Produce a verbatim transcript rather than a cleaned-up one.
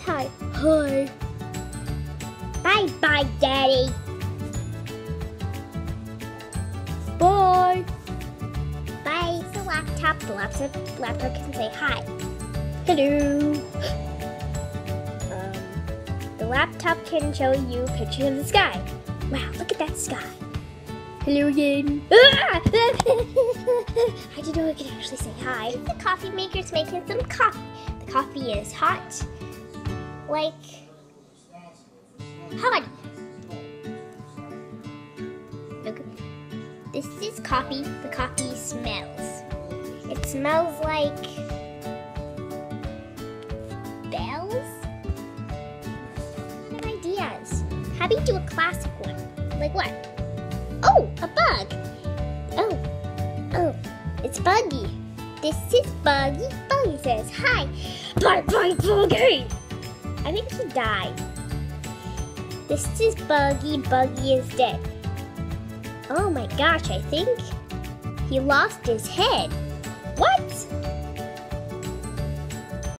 hi. Hi. Bye bye, Daddy. Bye. Bye. It's the laptop. The laptop, laptop can say hi. Hello. Um, the laptop can show you pictures of the sky. Wow, look at that sky. Hello again. Ah! I didn't know I could actually say hi. The coffee maker's making some coffee. The coffee is hot, like honey. Look, this is coffee. The coffee smells. It smells like bells. What ideas? How do you do a classic one? Like what? Oh, a bug. Oh, oh, it's Buggy. This is Buggy. Buggy says hi. Bye bye, Buggy. I think he died. This is Buggy. Buggy is dead. Oh my gosh, I think he lost his head. What?